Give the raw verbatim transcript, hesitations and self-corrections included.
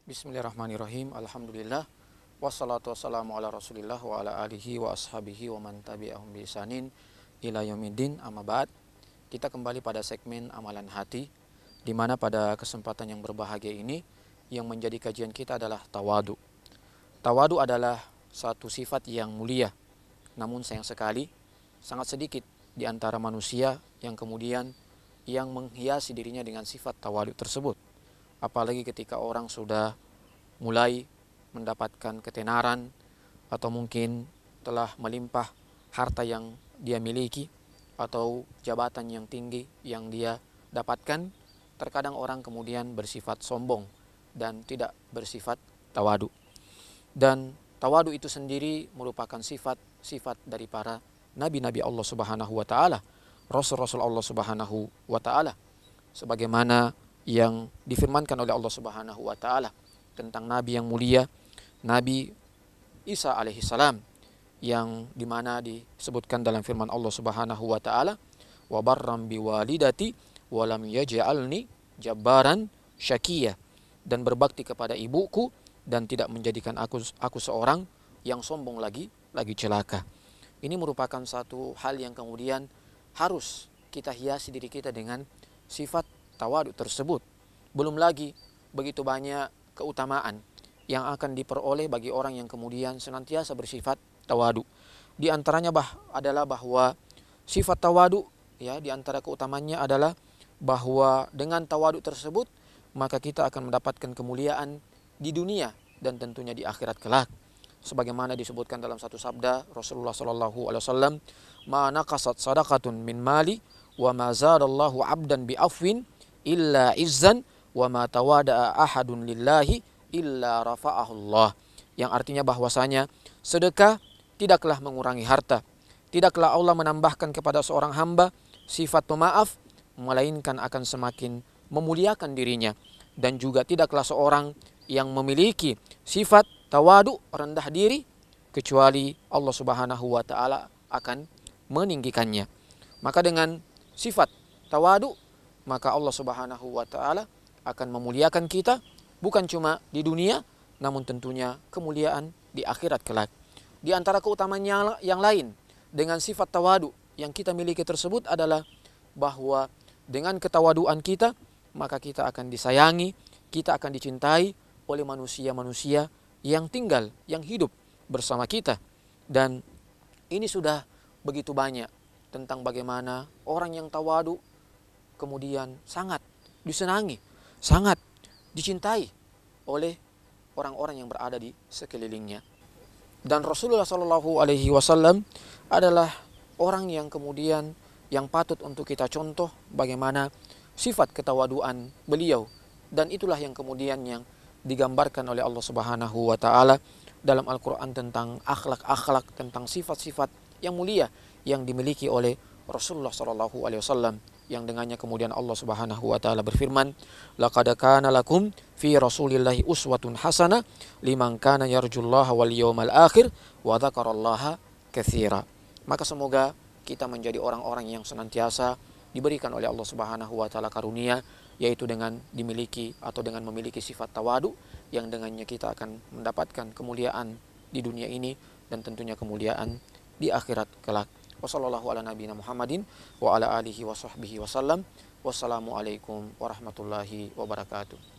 Bismillahirrahmanirrahim. Alhamdulillah. Wassalatu wassalamu ala rasulillah wa ala alihi wa ashabihi wa man tabi'ahum bi ihsanin ila yaumiddin. Amma ba'd. Kita kembali pada segmen amalan hati, di mana pada kesempatan yang berbahagia ini yang menjadi kajian kita adalah tawadu. Tawadu adalah satu sifat yang mulia, namun sayang sekali sangat sedikit di antara manusia yang kemudian yang menghiasi dirinya dengan sifat tawadu tersebut. Apalagi ketika orang sudah mulai mendapatkan ketenaran atau mungkin telah melimpah harta yang dia miliki atau jabatan yang tinggi yang dia dapatkan, terkadang orang kemudian bersifat sombong dan tidak bersifat tawadu. Dan tawadu itu sendiri merupakan sifat-sifat dari para nabi-nabi Allah Subhanahu wa taala, rasul-rasul Allah Subhanahu wa taala, sebagaimana yang difirmankan oleh Allah Subhanahu wa taala tentang nabi yang mulia, Nabi Isa alaihi salam, yang dimana disebutkan dalam firman Allah Subhanahu wa taala, wa barram biwalidati wa lam yaj'alni jabbaran syaqiyya, dan berbakti kepada ibuku dan tidak menjadikan aku aku seorang yang sombong lagi lagi celaka. Ini merupakan satu hal yang kemudian harus kita hiasi diri kita dengan sifat tawadu tersebut. Belum lagi begitu banyak keutamaan yang akan diperoleh bagi orang yang kemudian senantiasa bersifat tawadu. Di antaranya bah adalah bahwa sifat tawadu, ya, di antara keutamanya adalah bahwa dengan tawadu tersebut maka kita akan mendapatkan kemuliaan di dunia dan tentunya di akhirat kelak. Sebagaimana disebutkan dalam satu sabda Rasulullah sallallahu alaihi wasallam, "Ma naqasat sadaqatun min mali wa ma zadallahu 'abdan bi afwin illa izzan wa ma tawada'a ahadun lillahi illa rafa'ahullah." Yang artinya bahwasanya sedekah tidaklah mengurangi harta, tidaklah Allah menambahkan kepada seorang hamba sifat pemaaf, melainkan akan semakin memuliakan dirinya. Dan juga tidaklah seorang yang memiliki sifat tawadu, rendah diri, kecuali Allah Subhanahu wa taala akan meninggikannya. Maka dengan sifat tawadu, maka Allah Subhanahu wa taala akan memuliakan kita bukan cuma di dunia, namun tentunya kemuliaan di akhirat kelak. Di antara keutamaan yang, yang lain dengan sifat tawadu yang kita miliki tersebut adalah bahwa dengan ketawaduan kita, maka kita akan disayangi, kita akan dicintai oleh manusia-manusia yang tinggal, yang hidup bersama kita. Dan ini sudah begitu banyak tentang bagaimana orang yang tawadu kemudian sangat disenangi, sangat dicintai oleh orang-orang yang berada di sekelilingnya. Dan Rasulullah Shallallahu Alaihi Wasallam adalah orang yang kemudian yang patut untuk kita contoh bagaimana sifat ketawaduan beliau. Dan itulah yang kemudian yang digambarkan oleh Allah Subhanahu wa taala dalam Al-Qur'an tentang akhlak-akhlak, tentang sifat-sifat yang mulia yang dimiliki oleh Rasulullah Shallallahu Alaihi Wasallam, yang dengannya kemudian Allah Subhanahu wa taala berfirman, laqad kana lakum fi rasulillahi uswatun hasanah liman kana yarjullaha wal yawmal akhir wa dzakarallaha katsira. Maka semoga kita menjadi orang-orang yang senantiasa diberikan oleh Allah Subhanahu wa taala karunia, yaitu dengan dimiliki atau dengan memiliki sifat tawadu, yang dengannya kita akan mendapatkan kemuliaan di dunia ini dan tentunya kemuliaan di akhirat kelak. Wassallallahu ala nabiyina Muhammadin wa ala alihi wa sahbihi wasallam. Wassalamualaikum warahmatullahi wabarakatuh.